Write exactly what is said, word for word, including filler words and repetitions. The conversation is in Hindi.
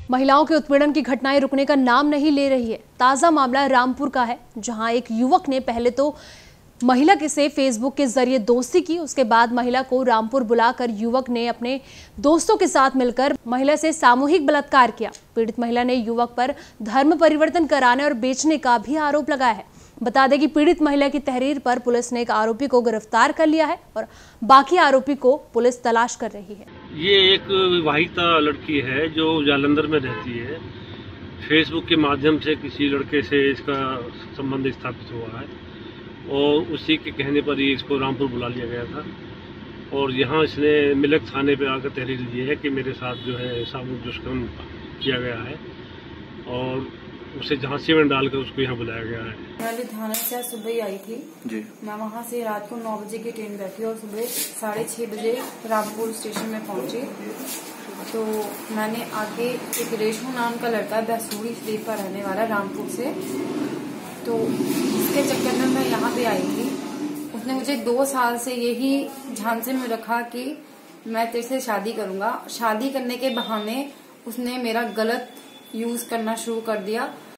महिलाओं के उत्पीड़न की घटनाएं रुकने का नाम नहीं ले रही है। ताजा मामला रामपुर का है, जहां एक युवक ने पहले तो महिला के से फेसबुक के जरिए दोस्ती की। उसके बाद महिला को रामपुर बुलाकर युवक ने अपने दोस्तों के साथ मिलकर महिला से सामूहिक बलात्कार किया। पीड़ित महिला ने युवक पर धर्म परिवर्तन कराने और बेचने का भी आरोप लगाया है। बता दें कि पीड़ित महिला की तहरीर पर पुलिस ने एक आरोपी को गिरफ्तार कर लिया है और बाकी आरोपी को पुलिस तलाश कर रही है। ये एक विवाहिता लड़की है जो जालंधर में रहती है। फेसबुक के माध्यम से किसी लड़के से इसका संबंध स्थापित हुआ है और उसी के कहने पर ही इसको रामपुर बुला लिया गया था और यहाँ इसने मिलक थाने पे आकर तहरीर दी है कि मेरे साथ जो है सामूहिक दुष्कर्म किया गया है और उसे झांसी में डालकर उसको यहाँ बुलाया गया है। मैं लुधियाना से सुबह ही आई थी जी। मैं वहाँ से रात को नौ बजे की ट्रेन बैठी और सुबह साढ़े छः बजे रामपुर स्टेशन में पहुँची। तो मैंने आगे एक रेशमू नाम का लड़का बैसूरी शरीफ का रहने वाला रामपुर से, तो इसके चक्कर में मैं यहाँ पे आई थी। उसने मुझे दो साल से यही झांसे में रखा कि मैं तेरे से शादी करूँगा। शादी करने के बहाने उसने मेरा गलत यूज करना शुरू कर दिया।